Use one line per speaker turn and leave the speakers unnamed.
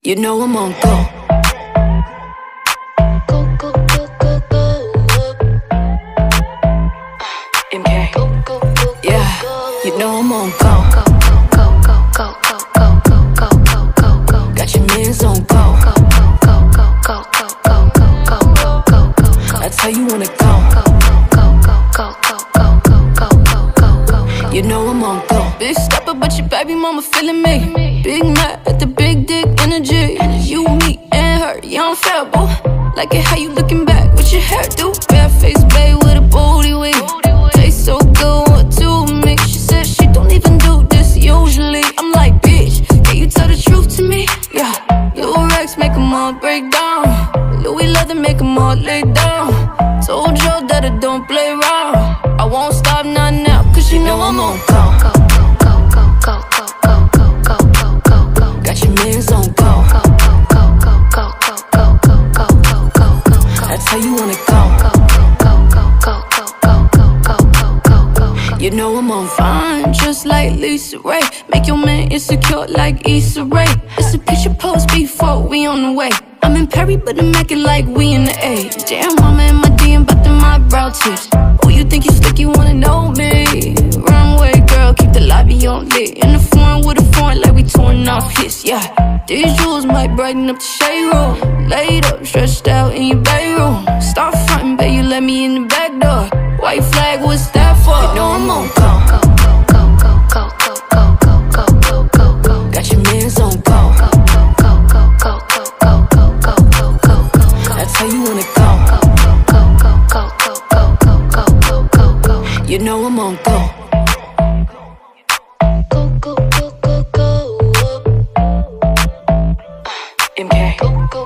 You know I'm on go. Go, go, go, go, go. MK. Go, go, go, yeah, you know I'm on go. Go, go, go, go, go, go, go, go, go, go, go. Got your mans on go. Go, go, go, go, go, go, go, go, go, go, go, go. That's how you wanna go. Go, go, go, go, go, go, go, go, go, go, go. You know I'm on go. Big stepper, but your baby mama feeling me. Big Mac at the big dick energy. You, me, and her, you don't fair, boo. Like it how you looking back with your hairdo. Bare face, babe, with a booty wig. Taste so good, what to me? She said she don't even do this usually. I'm like, bitch, can you tell the truth to me? Yeah, Louis Rex make them all break down. Louis leather make them all lay down. Told you that I don't play around. I won't stop not now, cause you know I'm on go. Go, go, go, go, go, go, go, go, go, go, go. Got your mans on go. Go, go, go, go, go, go, go, go, go, go, go, go. That's how you wanna go. Go, go, go, go, go, go, go, go, go, go, go. You know I'm on fine, just like LisaRaye. Make your man insecure like Issa Rae. It's a picture post before we on the way. I'm in Perry, but I'm acting like we in the A. Damn, mama in my DM, about them eyebrow tips. Oh, you think you slick, you wanna know me? Wrong way, girl, keep the lobby on lit. In the foreign with a foreign, like we torn off hits, yeah. These jewels might brighten up the shade room. Laid up, stretched out in your bedroom. Stop frontin', babe, you let me in the back door. White flag, what's that for? You know I'm on go. Go, go, go, go, go, go, go, go, go, go, go. Got your mans on go. Go, go, go, go, go, go, go, go, go, go, go, go. That's how you wanna go. Go, go, go, go, go, go, go, go, go, go, go. You know I'm on go. Go, go, go, go, go. MK. Go, go.